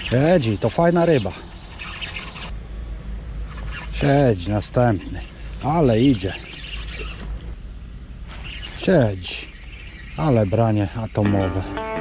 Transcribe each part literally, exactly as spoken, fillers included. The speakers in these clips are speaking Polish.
Siedzi, to fajna ryba. Siedzi, następny. Ale idzie. Siedzi. Ale branie atomowe.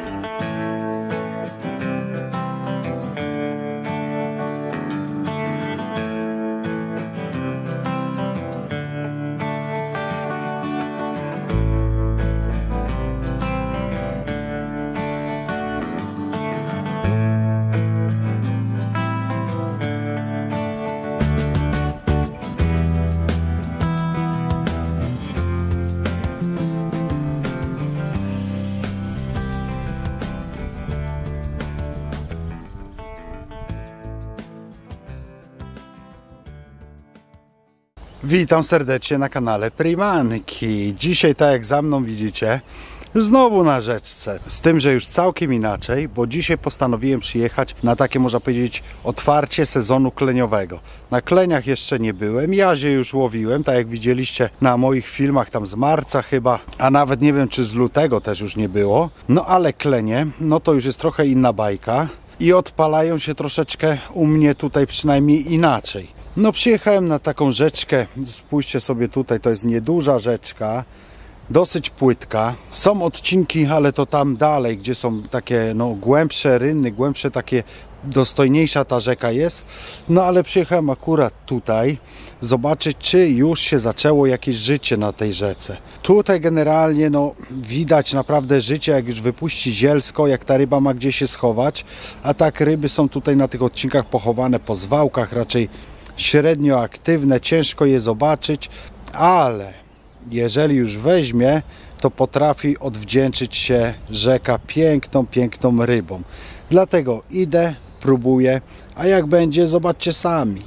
Witam serdecznie na kanale Pryjmanki. Dzisiaj, tak jak za mną widzicie, znowu na rzeczce. Z tym, że już całkiem inaczej, bo dzisiaj postanowiłem przyjechać na takie, można powiedzieć, otwarcie sezonu kleniowego. Na kleniach jeszcze nie byłem, jazie już łowiłem, tak jak widzieliście na moich filmach tam z marca chyba, a nawet nie wiem, czy z lutego też już nie było. No ale klenie, no to już jest trochę inna bajka i odpalają się troszeczkę u mnie tutaj przynajmniej inaczej. No przyjechałem na taką rzeczkę, spójrzcie sobie tutaj, to jest nieduża rzeczka, dosyć płytka. Są odcinki, ale to tam dalej, gdzie są takie no, głębsze rynny, głębsze takie, dostojniejsza ta rzeka jest. No ale przyjechałem akurat tutaj zobaczyć, czy już się zaczęło jakieś życie na tej rzece. Tutaj generalnie no, widać naprawdę życie, jak już wypuści zielsko, jak ta ryba ma gdzie się schować. A tak ryby są tutaj na tych odcinkach pochowane po zwałkach, raczej średnio aktywne, ciężko je zobaczyć, ale jeżeli już weźmie, to potrafi odwdzięczyć się rzeka piękną, piękną rybą. Dlatego idę, próbuję, a jak będzie, zobaczcie sami.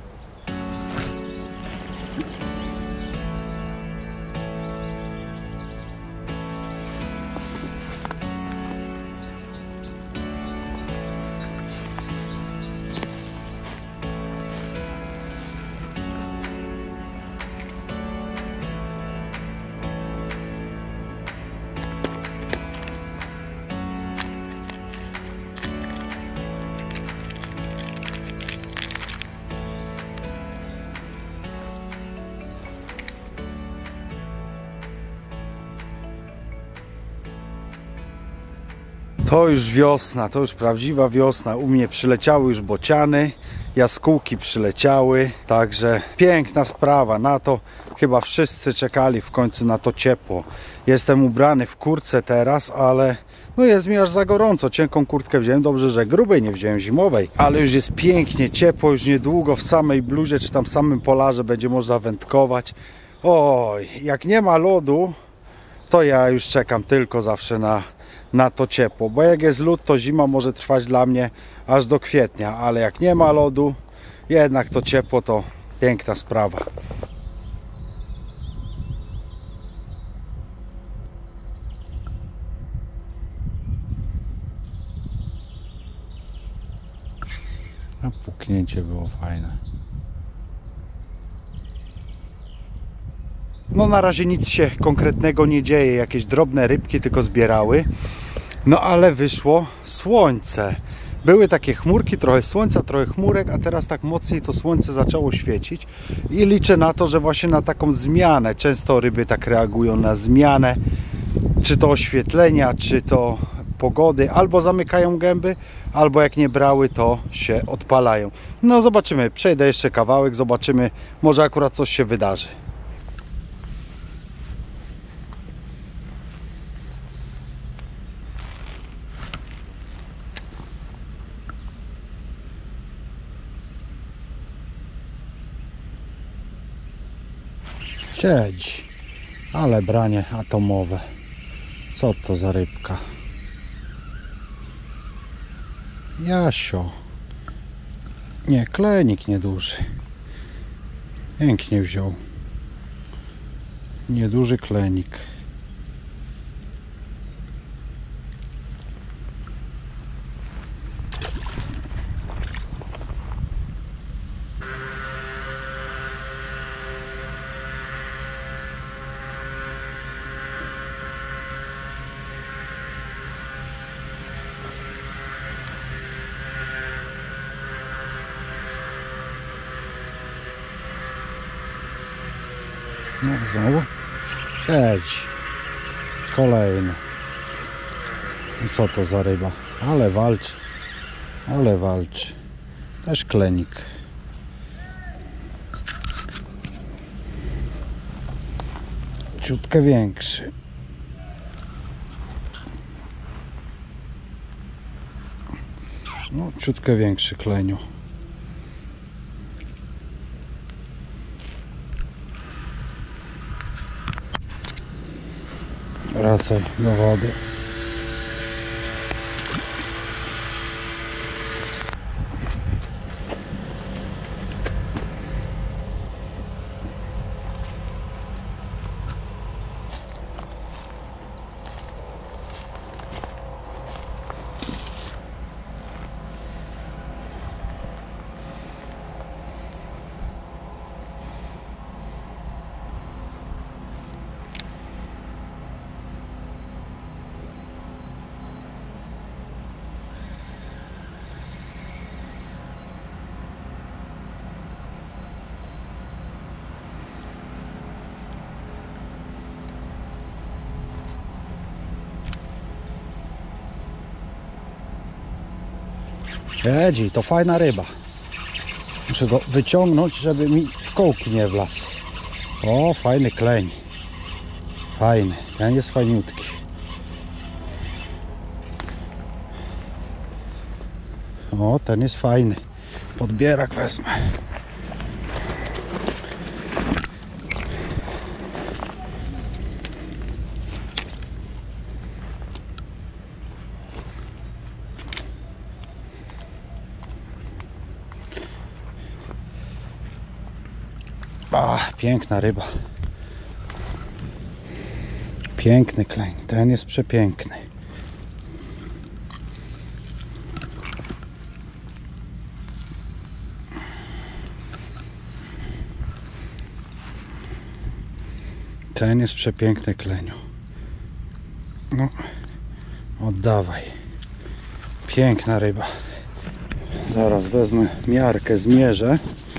To już wiosna, to już prawdziwa wiosna. U mnie przyleciały już bociany, jaskółki przyleciały, także piękna sprawa. Na to chyba wszyscy czekali w końcu, na to ciepło. Jestem ubrany w kurtce teraz, ale no jest mi aż za gorąco. Cienką kurtkę wziąłem, dobrze, że grubej nie wziąłem, zimowej. Ale już jest pięknie ciepło, już niedługo w samej bluzie czy tam w samym polarze będzie można wędkować. Oj, jak nie ma lodu, to ja już czekam tylko zawsze na na to ciepło, bo jak jest lód, to zima może trwać dla mnie aż do kwietnia, ale jak nie ma lodu, jednak to ciepło to piękna sprawa. A puknięcie było fajne. No na razie nic się konkretnego nie dzieje, jakieś drobne rybki tylko zbierały. No ale wyszło słońce. Były takie chmurki, trochę słońca, trochę chmurek, a teraz tak mocniej to słońce zaczęło świecić. I liczę na to, że właśnie na taką zmianę, często ryby tak reagują na zmianę, czy to oświetlenia, czy to pogody, albo zamykają gęby, albo jak nie brały, to się odpalają. No zobaczymy, przejdę jeszcze kawałek, zobaczymy, może akurat coś się wydarzy. Siedzi, ale branie atomowe. Co to za rybka? Jasio. Nie, klenik nieduży. Pięknie wziął. Nieduży klenik. No znowu. Siedź. Kolejny. I co to za ryba? Ale walczy. Ale walczy. Też klenik. Ciutkę większy. No, ciutkę większy kleniu. Wracaj do wody. Siedzi, to fajna ryba. Muszę go wyciągnąć, żeby mi w kołki nie wlazł. O, fajny kleń. Fajny, ten jest fajniutki. O, ten jest fajny. Podbierak wezmę. A, piękna ryba. Piękny kleń. Ten jest przepiękny. Ten jest przepiękny kleniu. No, oddawaj. Piękna ryba. Zaraz wezmę miarkę, zmierzę.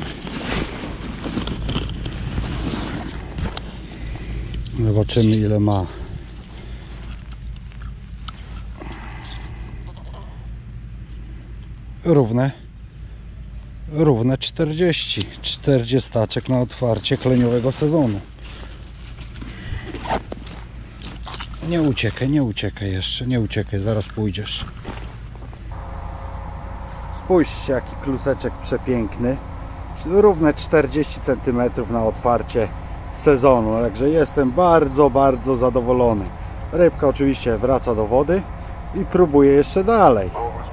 Zobaczymy, ile ma. Równe. Równe czterdzieści. czterdziestaczek na otwarcie kleniowego sezonu. Nie uciekaj, nie uciekaj jeszcze, nie uciekaj, zaraz pójdziesz. Spójrzcie, jaki kluseczek przepiękny. Równe czterdzieści centymetrów na otwarcie sezonu, także jestem bardzo, bardzo zadowolony. Rybka oczywiście wraca do wody i próbuje jeszcze dalej.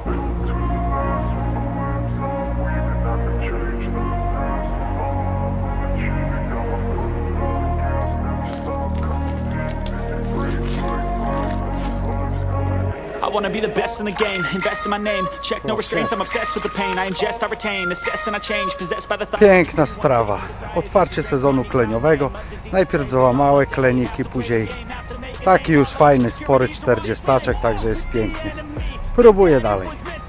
I wanna be the best in the game, invest in my name, check no restraints, I'm obsessed with the pain, I ingest, I retain, assess and I change, possessed by the thought. Piękna sprawa, otwarcie sezonu kleniowego, najpierw dwa małe kleniki, później taki już fajny, spory czterdziestaczek, także jest pięknie. Próbuję dalej.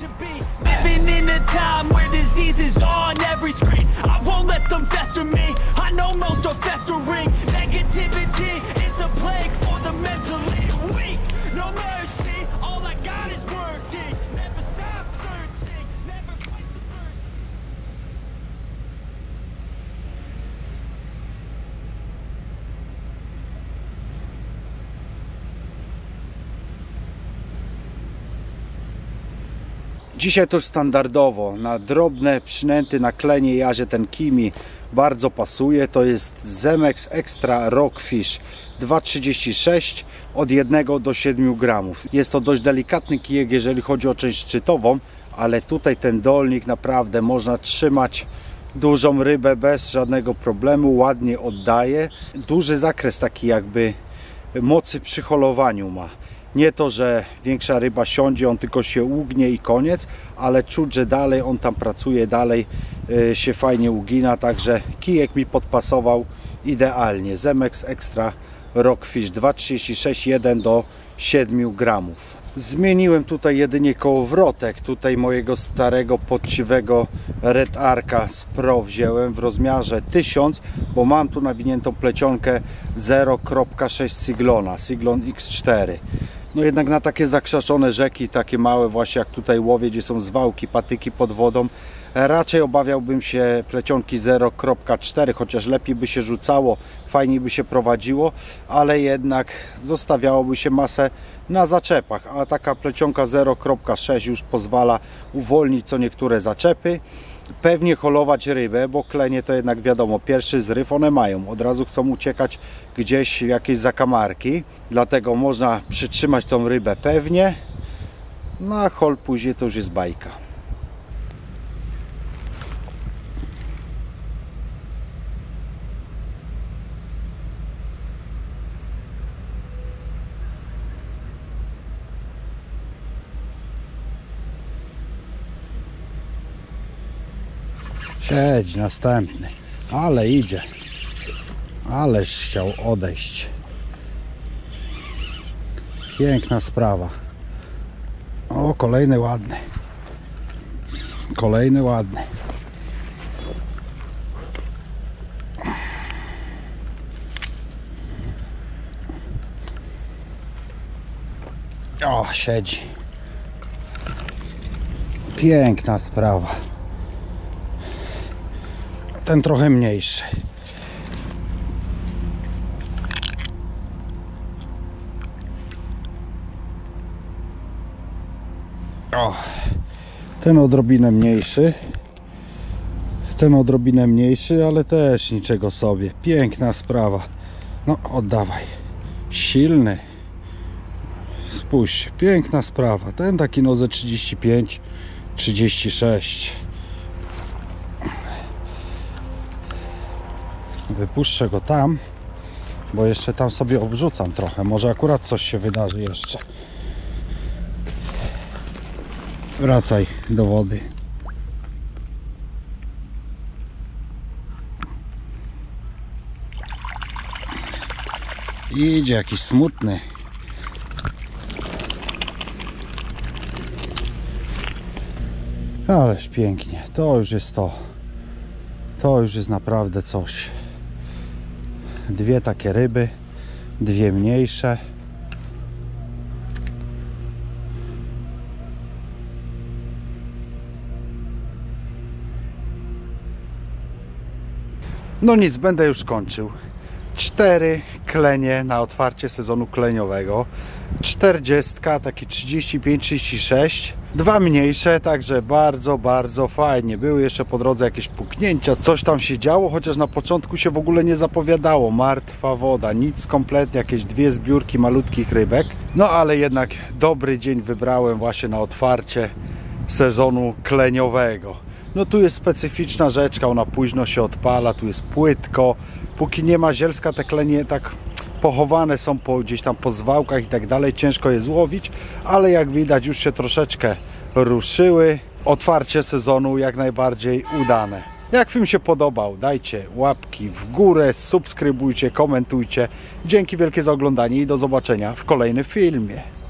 Dzisiaj to już standardowo, na drobne przynęty na klenie jazie ten kimi bardzo pasuje. To jest Zemex Extra Rockfish dwa trzydzieści sześć od jednego do siedmiu gramów. Jest to dość delikatny kijek, jeżeli chodzi o część szczytową, ale tutaj ten dolnik naprawdę można trzymać dużą rybę bez żadnego problemu, ładnie oddaje. Duży zakres taki jakby mocy przy holowaniu ma. Nie to, że większa ryba siądzie, on tylko się ugnie i koniec, ale czuć, że dalej on tam pracuje, dalej y, się fajnie ugina, także kijek mi podpasował idealnie. Zemex Extra Rockfish dwa trzydzieści sześć, jeden do siedmiu gramów. Zmieniłem tutaj jedynie kołowrotek, tutaj mojego starego poczciwego Red Arka z Pro wziąłem w rozmiarze tysiąc, bo mam tu nawiniętą plecionkę zero przecinek sześć Siglona, Siglon X cztery. No jednak na takie zakrzaczone rzeki, takie małe właśnie jak tutaj łowię, gdzie są zwałki, patyki pod wodą, raczej obawiałbym się plecionki zero przecinek cztery, chociaż lepiej by się rzucało, fajniej by się prowadziło, ale jednak zostawiałoby się masę na zaczepach, a taka plecionka zero przecinek sześć już pozwala uwolnić co niektóre zaczepy, pewnie holować rybę, bo klenie to jednak wiadomo, pierwszy zryw one mają, od razu chcą uciekać gdzieś w jakieś zakamarki, dlatego można przytrzymać tą rybę pewnie, no a hol później to już jest bajka. Siedź, następny, ale idzie, ależ chciał odejść. Piękna sprawa. O, kolejny ładny, kolejny ładny. O, siedzi. Piękna sprawa. Ten trochę mniejszy. O, ten odrobinę mniejszy. Ten odrobinę mniejszy, ale też niczego sobie. Piękna sprawa. No, oddawaj. Silny. Spójrz, piękna sprawa. Ten taki no ze trzydzieści pięć trzydzieści sześć. Wypuszczę go tam, bo jeszcze tam sobie obrzucam trochę. Może akurat coś się wydarzy jeszcze. Wracaj do wody. Idzie jakiś smutny. Ależ pięknie. To już jest to. To już jest naprawdę coś. Dwie takie ryby, dwie mniejsze. No nic, będę już kończył. Cztery klenie na otwarcie sezonu kleniowego. Czterdziestka, taki trzydzieści pięć trzydzieści sześć. Dwa mniejsze, także bardzo, bardzo fajnie. Były jeszcze po drodze jakieś puknięcia, coś tam się działo, chociaż na początku się w ogóle nie zapowiadało. Martwa woda, nic kompletnie, jakieś dwie zbiórki malutkich rybek. No ale jednak dobry dzień wybrałem właśnie na otwarcie sezonu kleniowego. No tu jest specyficzna rzeczka, ona późno się odpala, tu jest płytko. Póki nie ma zielska, te klenie tak pochowane są po, gdzieś tam po zwałkach i tak dalej, ciężko je złowić, ale jak widać już się troszeczkę ruszyły. Otwarcie sezonu jak najbardziej udane. Jak film się podobał, dajcie łapki w górę, subskrybujcie, komentujcie. Dzięki wielkie za oglądanie i do zobaczenia w kolejnym filmie.